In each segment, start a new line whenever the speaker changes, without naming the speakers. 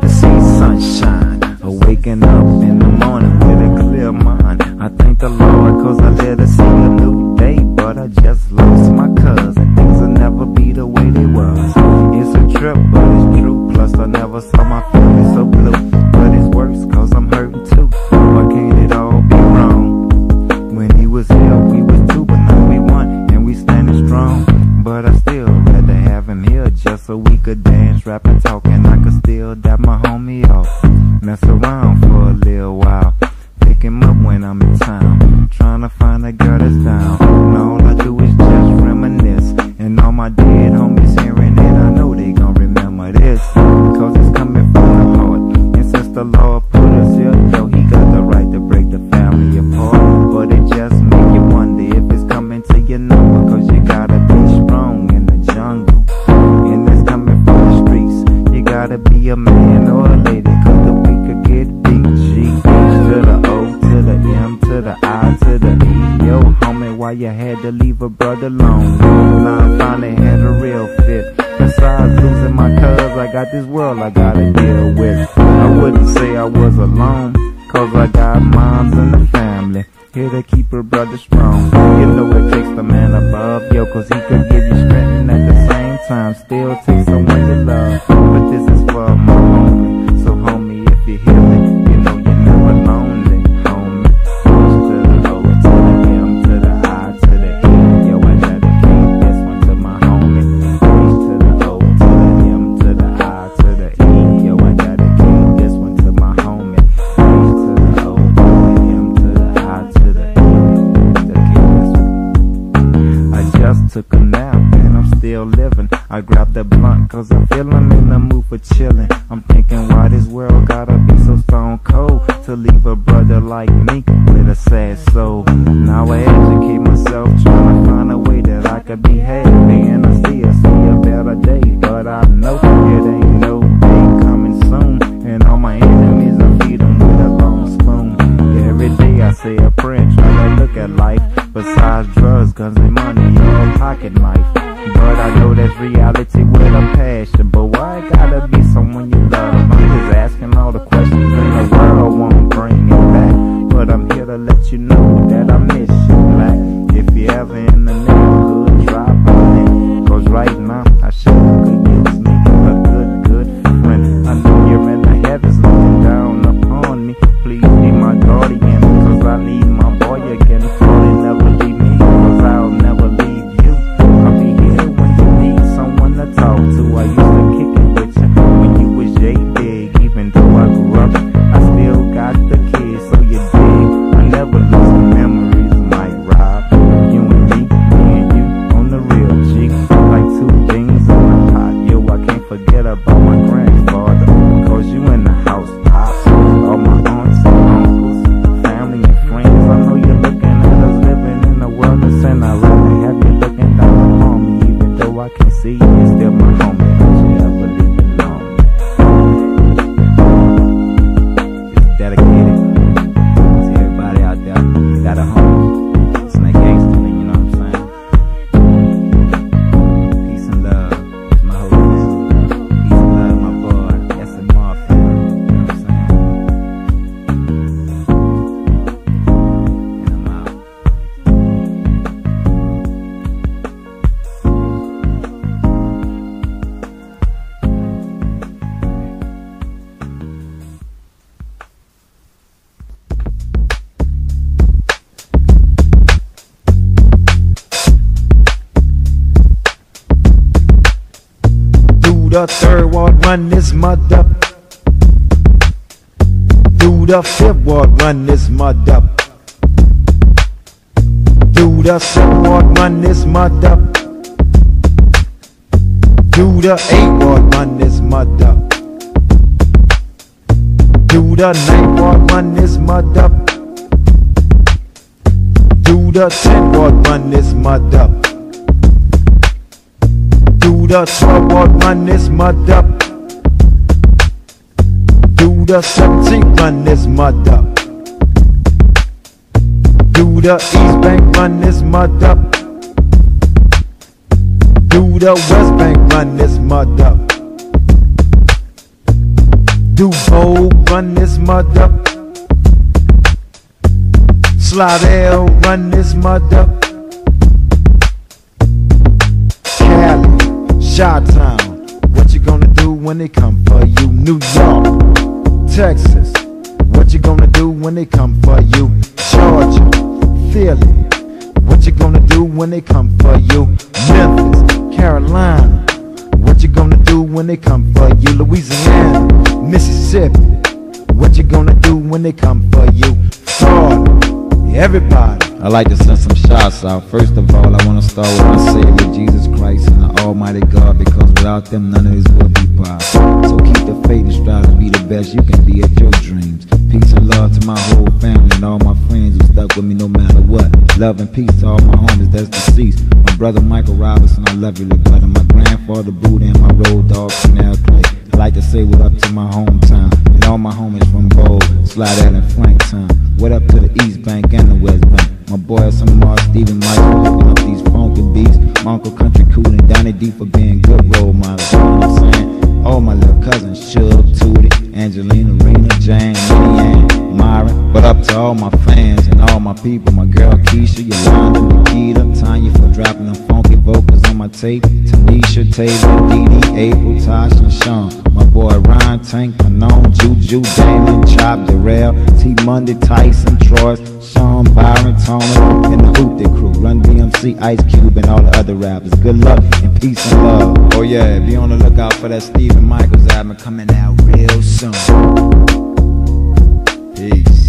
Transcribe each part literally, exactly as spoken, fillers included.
to see sunshine, or waking up in the morning with a clear mind. I thank the Lord cause I let her see a new day, but I just lost my cousin. Things will never be the way they was. It's a trip, but it's true. Plus I never saw my family so blue, but it's worse cause I'm hurting too. Why can't it all be wrong? When he was here we was two, but now we one, and we standing strong. But I still rather have him here just so we could dance, rap and talk, and I could still dap my homie off. Mess around for a little while, pick him up when I'm in town, trying to find a girl that's down. And all I do is just reminisce, and all my dead homies hearing it, I know they gon' remember this, cause it's coming from the heart. And since the Lord put us here, yo, he got the right to break the family apart. But it just make you wonder if it's coming to your number, cause you gotta be strong in the jungle, and it's coming from the streets. You gotta be a man or a lady, cause the weak could get beat. G, H to the O, to the M, to the I, to the E. Yo, homie, why you had to leave a brother alone? Now I finally had a real fit. Besides losing my cuz, I got this world I gotta deal with. I wouldn't say I was alone, cause I got moms in the family here to keep her brother strong. You know it takes the man above, yo, cause he could give you strength and at the same time still take someone you love. But this is for my homie, so homie, if you hear me, you know you're never lonely, homie. H to the O, to the M, to the I, to the E. Yo, I dedicate this one to my homie. H to the O, to the M, to the I, to the E. Yo, I dedicate this one to my homie. H to the O, to the M, to the I, to the E. Dedicate this one. I just took a nap and I'm still living. I grabbed a blunt cause I feel I'm in the mood for chilling. I'm thinking why this world gotta be so stone cold to leave a brother like me with a sad soul. Now I educate myself trying to find a way that I could be happy, and I still see a better day. But I know it ain't no day coming soon, and all my enemies I feed them with a long spoon. Every day I say a prayer and try to look at life besides drugs, guns and money, or a pocket knife. But I know that's reality with a passion. But why it gotta be someone you love? I'm just asking all the questions in the world, won't bring it back. But I'm here to let you know that I miss you, black. If you ever in the neighborhood, drop by in, cause right now I sure could use me a good, good friend. I know you're in the heavens looking down upon me. Please be my guardian, cause I need my boy again. Sorry, never leave me, cause I'll never leave you. I'll be here when you need someone to talk to. I used to kick it with you when you was J-Big. Even though I grew up, I still got the kids, so you dig. I never lose memories like Rob. You and me, me and you on the real G. Like two things in the pot. Yo, I can't forget about my grandfather, cause you in the house, pops. All my aunts and uncles, family and friends. I know you're looking at us living in a world of sin. I'd rather have you looking down on me, even though I can't see you, you're still my homie. Don't you ever leave me alone. It's dedicated to everybody out there who got a home. It's that gangster thing, you know what I'm saying? Peace and love to my whole family. Peace and love to my boy, S M R family, you know what I'm saying? And I'm out.
Do the third ward run this mud up? Do the fifth ward run this mud up? Do the seventh ward run this mud up? Do the eighth ward run this mud up? Do the ninth ward run this mud up? Do the tenth ward run this mud up? Do the twelfth ward run this mud up? Do the seventeenth run this mud up? Do the East Bank run this mud up? Do the West Bank run this mud up? Duvo, run this mother. Slidell, run this mother. Cali, Chi-Town, what you gonna do when they come for you? New York, Texas, what you gonna do when they come for you? Georgia, Philly, what you gonna do when they come for you? Memphis, Carolina, what you gonna do when they come for you? Louisiana, Mississippi, what you gonna do when they come for you? Florida, everybody.
I like to send some shots out. First of all, I want to start with my Savior, Jesus Christ, and the Almighty God, because without them, none of this will be possible. So keep the faith and strive to be the best you can be at your dreams. Peace and love to my whole family and all my friends who stuck with me no matter what. Love and peace to all my homies that's deceased. My brother Michael Robinson, I love you, little brother. My grandfather Buddha and my road dog Canal Clay. I like to say what up to my hometown and all my homies from Bold, Slidell, and Franktown. What up to the East Bank and the West Bank. My boy Samar, Stephen Michael, hooking up these funky beats. My Uncle Country Cool and Donnie D for being good role models. You know what I'm saying? All my little cousins, Shug, Tootie, Angelina, Rena, Jane, Minnie Ann, Myron. But up to all my fans and all my people. My girl Keisha, Yolanda, Nikita, Tanya for dropping them funky vocals on my tape. Tanisha, Taylor, Dee Dee, April, Tosh, and Sean. My boy Ryan, Tank, Panon, Juju, Damon, Chop, Darrell, T Monday, Tyson, Troy, Sean, Byron, Tony, and the Hoop That Crew. Run D M C, Ice Cube, and all the other rappers. Good luck and peace and love. Oh yeah, be on the lookout for that Stephen Michaels album coming out real soon. Peace.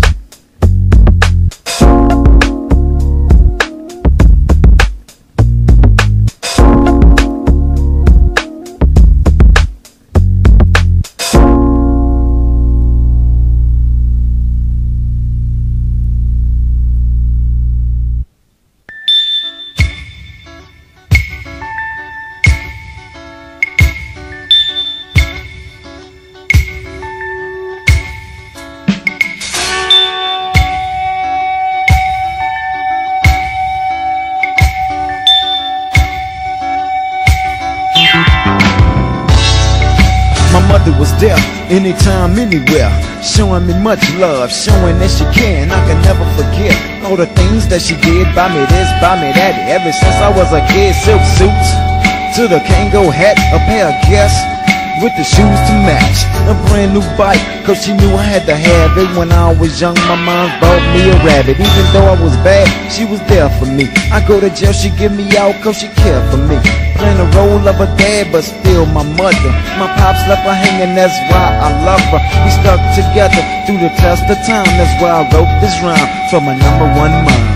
Was there anytime, anywhere, showing me much love, showing that she can. I can never forget all the things that she did. Buy me this, buy me that. Ever since I was a kid, silk suits to the Kango hat, a pair of Guess with the shoes to match, a brand new bike, cause she knew I had to have it. When I was young, my mom bought me a rabbit. Even though I was bad, she was there for me. I go to jail, she give me out cause she cared for me. Playing the role of a dad, but still my mother. My pops left her hanging, that's why I love her. We stuck together through the test of time. That's why I wrote this rhyme for my number one mom.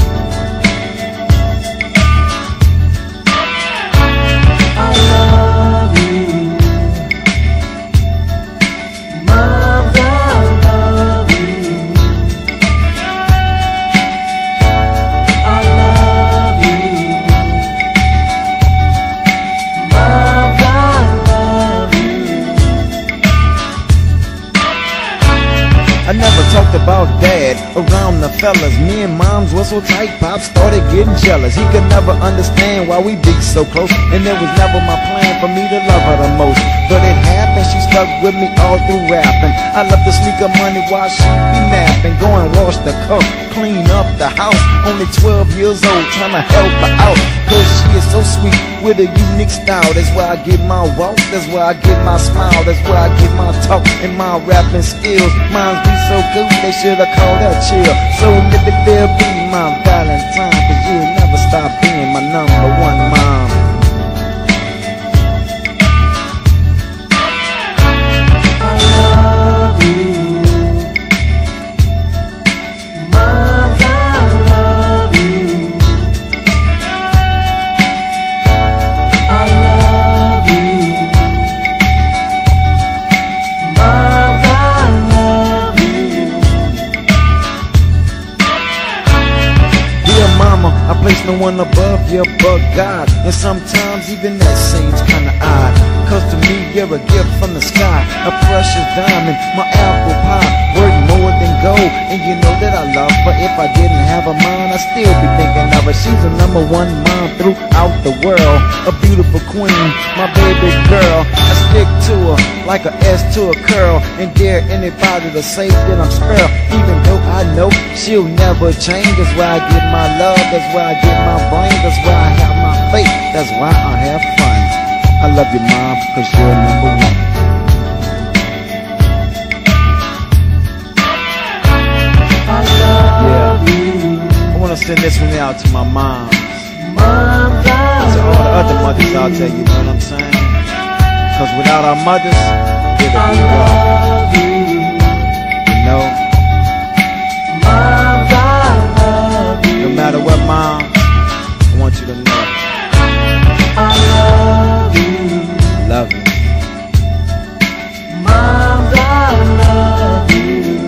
About dad around the fellas, me and moms were so tight, Pop started getting jealous. He could never understand why we be so close, and it was never my plan for me to love her the most. But it happened, she stuck with me all through rapping. I love to sneak her money while she be napping. Go and wash the cup, clean up the house. Only twelve years old, trying to help her out, cause she is so sweet with a unique style. That's where I get my walk, that's where I get my smile, that's where I get my talk and my rapping skills. Mine be so good, they should've called her chill. So if it will be my Valentine, cause you'll never stop being my number one mom. I place no one above you but God, and sometimes even that seems kinda odd, cause to me you're a gift from the sky, a precious diamond, my apple pie, worth more than go. And you know that I love her. If I didn't have a mind, I'd still be thinking of her. She's a number one mom throughout the world. A beautiful queen, my baby girl. I stick to her like a S to a curl. And dare anybody to say that I'm spoiled. Even though I know she'll never change. That's why I get my love, that's why I get my brain. That's why I have my faith, that's why I have fun. I love you, Mom, cause you're number one. I love yeah. you. I wanna send this one out to my moms. Mom, to all the other mothers out there, you know what I'm saying? Cause without our mothers, it'll be rough. You know? Moms, I love you. No matter what, Mom, I want you to know I love you. Love you. Moms, I love you.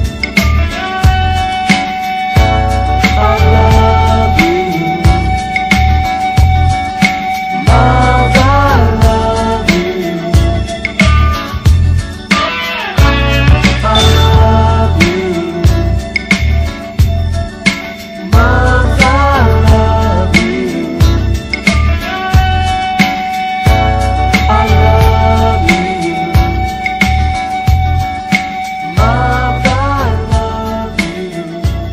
I love you. Moms, I love you. I love you. Moms, I love you. I love you. Moms, I love you.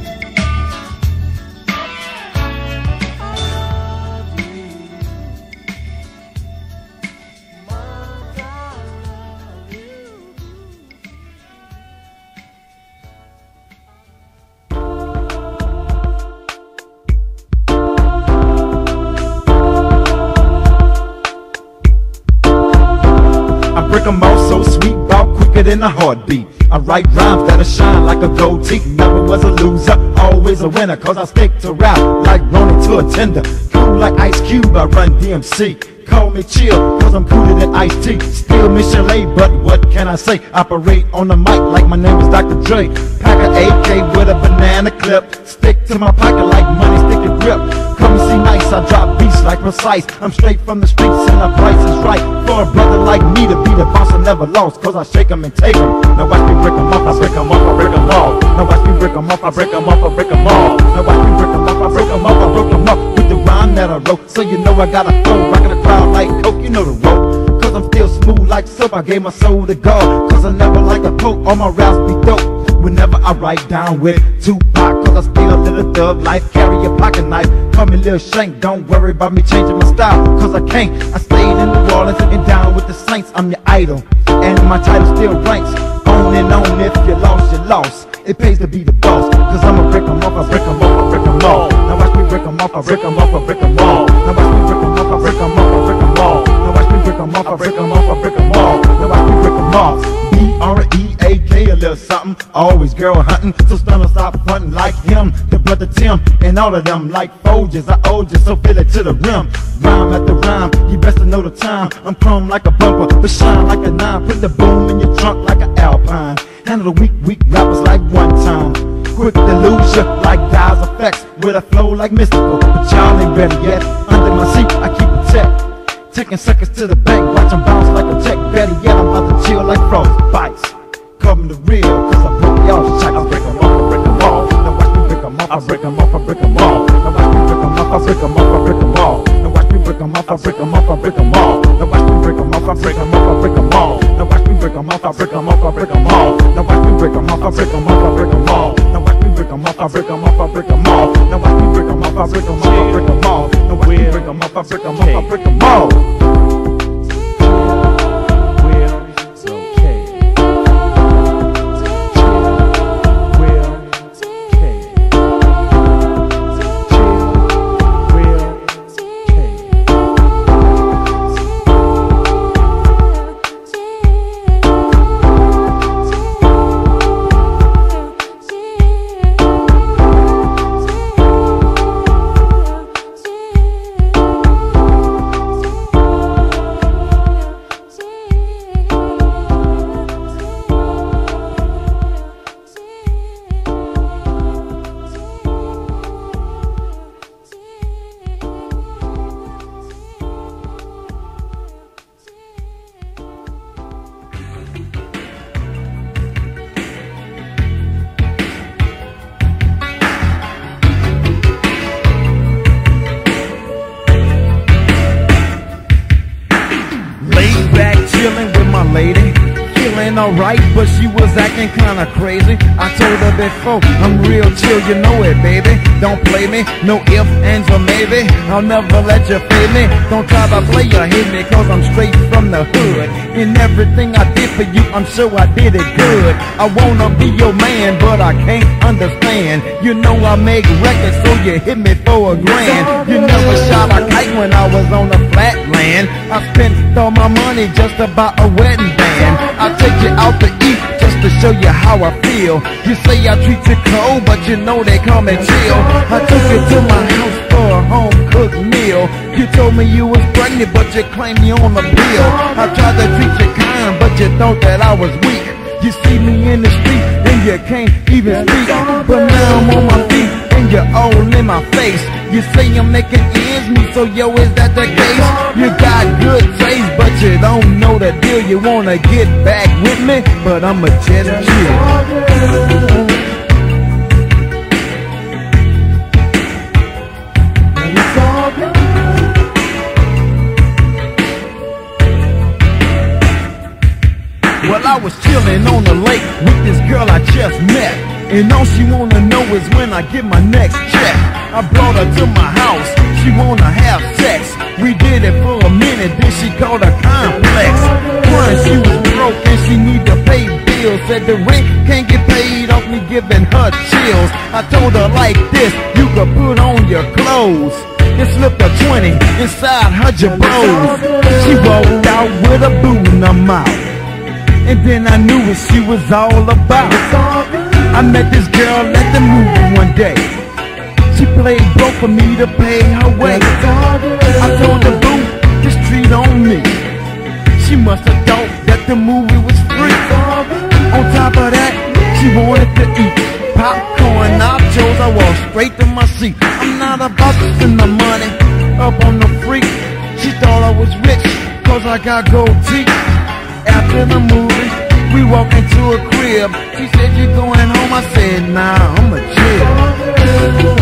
I break 'em all so sweet, bout quicker than a heartbeat. I write rhymes that'll shine like a gold teeth. Never was a loser, always a winner. Cause I stick to rap like Ronnie to a tender. Cool like Ice Cube, I run D M C. Call me chill, cause I'm cooler than Ice-T. Still Michelet, but what can I say? Operate on the mic like my name is Doctor Dre. Pack a A K with a banana clip. Stick to my pocket like money stick and grip. Come and see nice, I drop beats like precise. I'm straight from the streets and the price is right. For a brother like me to be the boss I never lost. Cause I shake 'em and take 'em. Now watch me break 'em off, I break 'em off, I break 'em off. Now watch me break 'em off, I break 'em off, I break 'em off. Now watch me break 'em off, I break 'em off, I broke 'em off. With the rhyme that I wrote, so you know I got a flow. Rockin' the crowd like coke, you know the rope. Cause I'm still smooth like soap, I gave my soul to God. Cause I never like a poke, all my raps be dope. Whenever I write down with Tupac, cause I still a little thug life, carry a pocket knife, call me Lil Shank, don't worry about me changing my style, cause I can't. I stayed in New Orleans and down with the Saints, I'm your idol, and my title still ranks. On and on, if you lost, you lost. It pays to be the boss, cause I'ma break 'em off, I break 'em off, I break 'em off. Now watch me break 'em off, I break 'em off, I break 'em off. Now watch me break 'em off, I break 'em off, I break 'em off. Now watch me break 'em off, I break 'em off, I break 'em off. Now watch me break 'em off. B R E A K, a little something. Always girl hunting, so stun stop frontin' like him. The brother Tim, and all of them like Folgers. I owed you, so fill it to the rim. Rhyme after rhyme, you best to know the time. I'm chrome like a bumper, but shine like a nine. Put the boom in your trunk like an Alpine. Handle the weak, weak rappers like one time. Quick to lose ya like Dies Effects, with a flow like Mystical. But y'all ain't ready yet. Under my seat, I keep it checked. Taking seconds to the bank, watch 'em bounce like a check. Better yet, I'm about to chill like frozen bites. Come the real, cause I broke y'all shot. I break 'em off, I break 'em off. Now watch me break 'em off, I break 'em off, I break 'em off. Now watch me break 'em off, I break 'em off, I break 'em off. Now watch me break 'em off, I break 'em off, I break 'em off. Now watch me break 'em off, I break 'em off, I break 'em off. Now watch me break 'em off, I break 'em off, I break 'em off. Now watch me break 'em off, I break 'em off, I break 'em off. Now watch me break 'em off, I break 'em off, I break 'em off. Now watch me break 'em off, I break 'em off, I break 'em off. Now watch me break 'em off, I break 'em off, I break 'em off.
alright, but she was acting kinda crazy. I told her before, I'm real chill, you know it, baby. Don't play me, no ifs, ands, or maybe. I'll never let you fade me. Don't try to play or hit me, cause I'm straight from the hood. In everything I did for you, I'm sure I did it good. I wanna be your man, but I can't understand. You know I make records, so you hit me for a grand. You never shot a kite when I was on the flatland. I spent all my money just to buy a wedding band. I take you out to eat just to show you how I feel. You say I treat you cold, but you know they call me chill. I took you to my house for a home-cooked meal. You told me you was pregnant, but you claimed you on the pill. I tried to treat you kind, but you thought that I was weak. You see me in the street and you can't even speak, but now I'm on my feet and you're all in my face. You say I'm making ends meet, so yo, is that the case? You got good taste, but you don't know the deal. You wanna get back with me, but I'm a just chill. Well, I was chilling on the lake with this girl I just met, and all she wanna know is when I get my next check. I brought her to my house, she wanna have sex. We did it for a minute, then she called a complex. One, she was broke and she need to pay bills. Said the rent can't get paid off me giving her chills. I told her like this, you could put on your clothes and slipped a twenty inside her jabos. She walked out with a boot in her mouth, and then I knew what she was all about. I met this girl at the movie one day. She played broke for me to pay her way. I told the boo, this treat on me. She must have thought that the movie was free. On top of that, she wanted to eat popcorn, nachos. I walked straight to my seat. I'm not about to spend my money up on the freak. She thought I was rich, cause I got gold teeth. After the movie, we walked into a crib. She said, you going home? I said, nah, I'ma chill.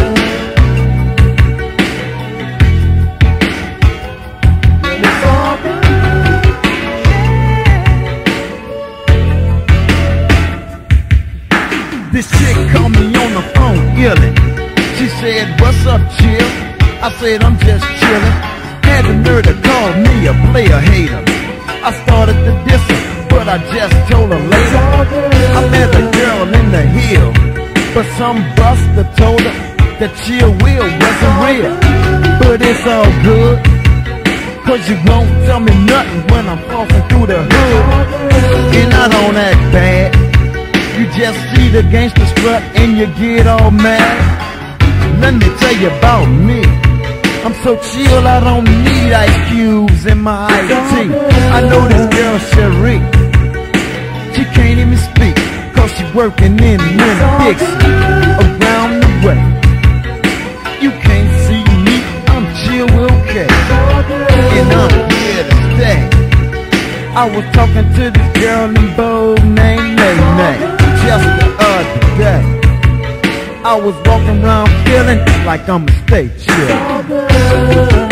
This chick called me on the phone, illin'. She said, what's up, chill? I said, I'm just chillin'. Had the nerve to call me a player hater. I started to diss her, but I just told her later. I met a girl in the hill, but some buster told her that Chill Will wasn't real. But it's all good, cause you won't tell me nothing when I'm flossing through the hood. And I don't act bad, you just see the gangster strut and you get all mad. Let me tell you about me, I'm so chill, I don't need ice cubes in my iced tea. I know this girl, Cherie, she can't even speak, cause she working in Winn-Dixie. Around the way, you can't see me, I'm Chill Will K, and I'm here to stay. I was talking to this girl in Bold named Nay Nay just the other day. I was walking around feeling like I'ma stay chill.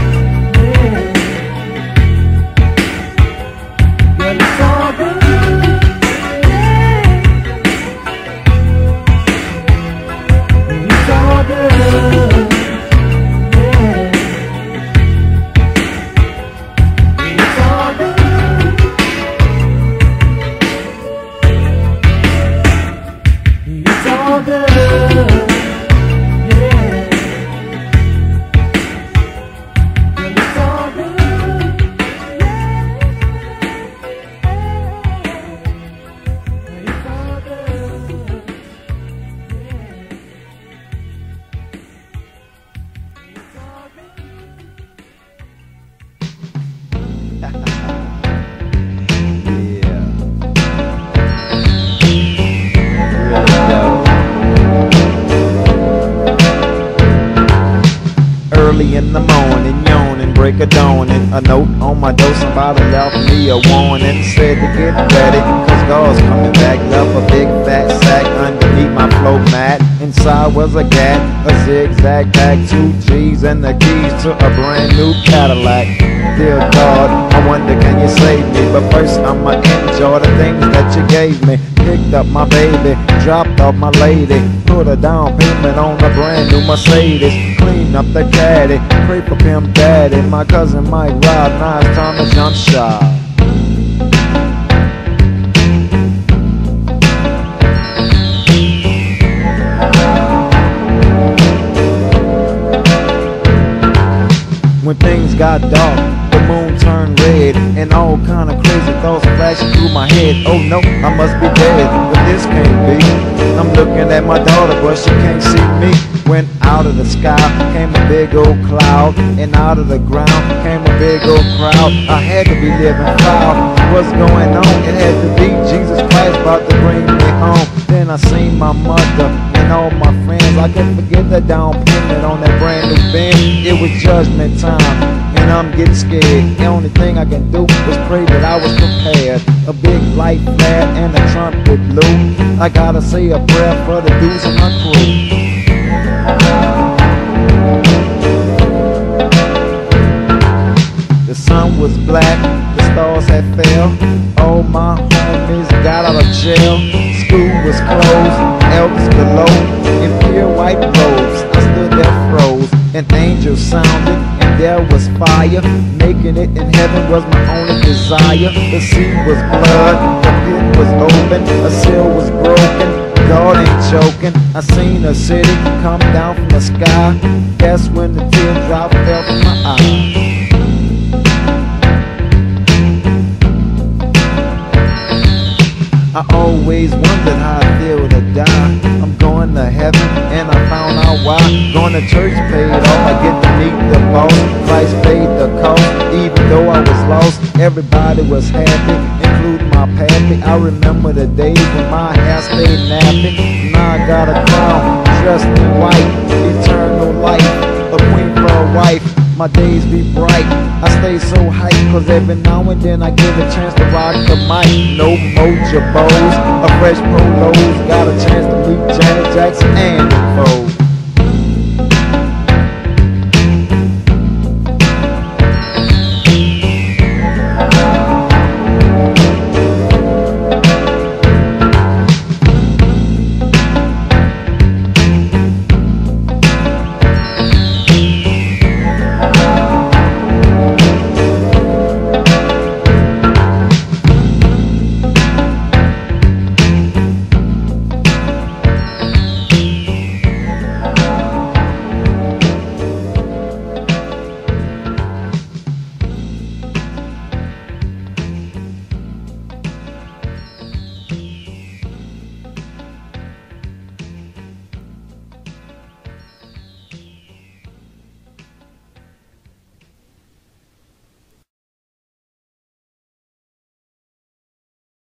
In the morning, yawning, break of dawning. A note on my door, somebody left me a warning. Said to get ready, cause God's coming back. Left a big fat sack underneath my floor mat. And inside was a gat, a zigzag pack, two G's and the keys to a brand new Cadillac. Dear God, I wonder can you save me? But first I'ma enjoy the things that you gave me. Picked up my baby, dropped off my lady, put a down payment on a brand new Mercedes. Clean up the caddy, pray for Pimp Daddy. My cousin might ride, now it's time to jump shot. When things got dark, the moon turned red, and all kind of crazy thoughts flashing through my head. Oh no, I must be dead, but this can't be. I'm looking at my daughter, but she can't see me. When out of the sky came a big old cloud, and out of the ground came a big old crowd. I had to be living foul. What's going on? It had to be Jesus Christ about to bring me home. Then I seen my mother and all my friends. I couldn't forget the down payment on that brand new Benz. It was judgment time, and I'm getting scared. The only thing I can do is pray that I was prepared. A big light flared and a trumpet blew. I gotta say a prayer for the dudes in my crew. The sun was black, the stars had fell. All my homies got out of jail. School was closed, elders below in pure white robes. I stood there froze, an angel sounded, and there was fire. Making it in heaven was my only desire. The sea was blood, the pit was open, a seal was broken. God ain't joking. I seen a city come down from the sky. That's when the teardrop fell from my eye. I always wondered how I feel to die. I'm going to heaven and I found out why. Going to church paid off, I get to meet the boss. Christ paid the cost, even though I was lost. Everybody was happy, including my pappy. I remember the days when my hair stayed nappy. Now I got a crown, dressed in white, eternal life, a queen for a wife. My days be bright, I stay so hyped, cause every now and then I get a chance to rock the mic. No mojo bows, a fresh polos, got a chance to meet Janet Jackson and the foes.